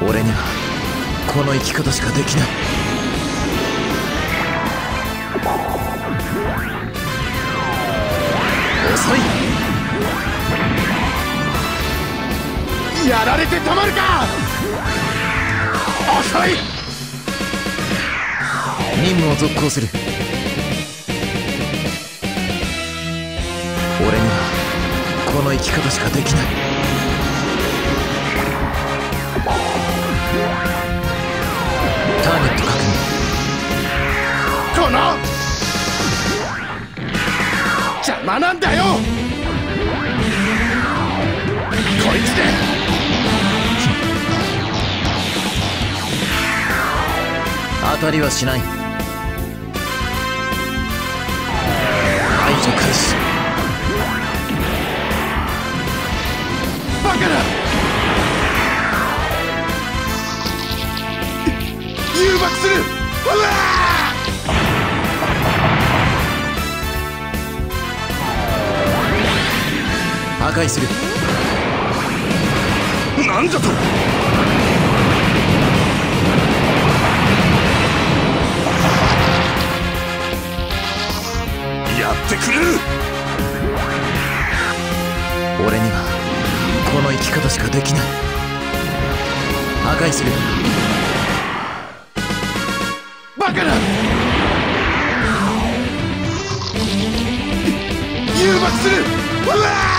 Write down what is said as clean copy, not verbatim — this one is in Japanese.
俺にはこの生き方しかできない。遅い。 やられてたまるか。遅い。 任務を続行する。俺にはこの生き方しかできない。ターゲット確認。 この邪魔なんだよ。こいつで当たりはしない。排除開始。 バカな。誘爆する。うわ破壊する。 なんだと。やってくれる。 俺にはこの生き方しかできない。破壊する。 バカな。誘爆する。うわ